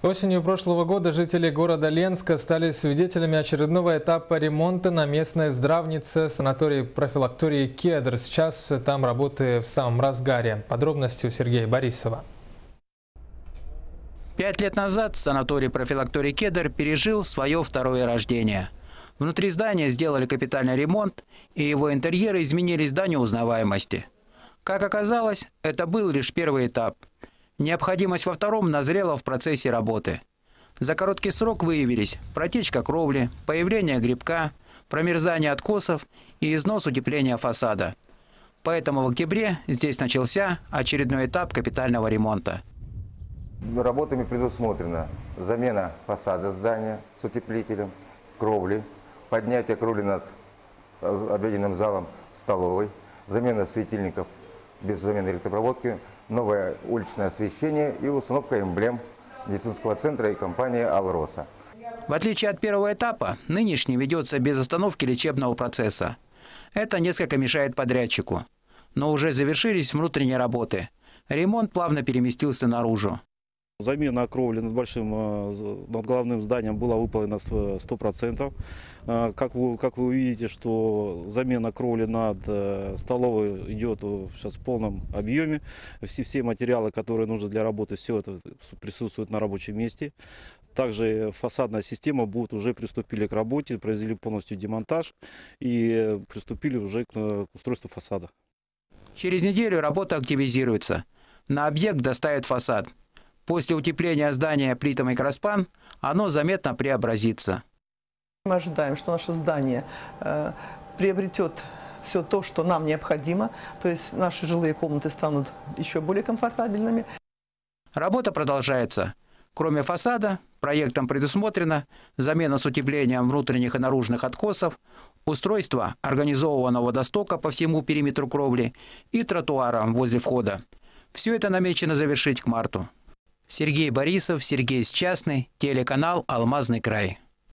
Осенью прошлого года жители города Ленска стали свидетелями очередного этапа ремонта на местной здравнице санатории-профилактории «Кедр». Сейчас там работы в самом разгаре. Подробности у Сергея Борисова. 5 лет назад санаторий-профилакторий «Кедр» пережил свое второе рождение. Внутри здания сделали капитальный ремонт, и его интерьеры изменились до неузнаваемости. Как оказалось, это был лишь первый этап. Необходимость во втором назрела в процессе работы. За короткий срок выявились протечка кровли, появление грибка, промерзание откосов и износ утепления фасада. Поэтому в октябре здесь начался очередной этап капитального ремонта. Работами предусмотрена замена фасада здания с утеплителем, кровли, поднятие кровли над обеденным залом столовой, замена светильников без замены электропроводки, новое уличное освещение и установка эмблем медицинского центра и компании «Алроса». В отличие от первого этапа, нынешний ведется без остановки лечебного процесса. Это несколько мешает подрядчику. Но уже завершились внутренние работы. Ремонт плавно переместился наружу. Замена кровли над главным зданием была выполнена 100%. Как вы увидите, что замена кровли над столовой идет сейчас в полном объеме. Все материалы, которые нужны для работы, все это присутствует на рабочем месте. Также фасадная система уже приступили к работе, произвели полностью демонтаж и приступили уже к устройству фасада. Через неделю работа активизируется. На объект доставят фасад. После утепления здания плитами Краспан оно заметно преобразится. Мы ожидаем, что наше здание приобретет все то, что нам необходимо, то есть наши жилые комнаты станут еще более комфортабельными. Работа продолжается. Кроме фасада, проектом предусмотрена замена с утеплением внутренних и наружных откосов, устройство организованного водостока по всему периметру кровли и тротуара возле входа. Все это намечено завершить к марту. Сергей Борисов, Сергей Счастный, телеканал «Алмазный край».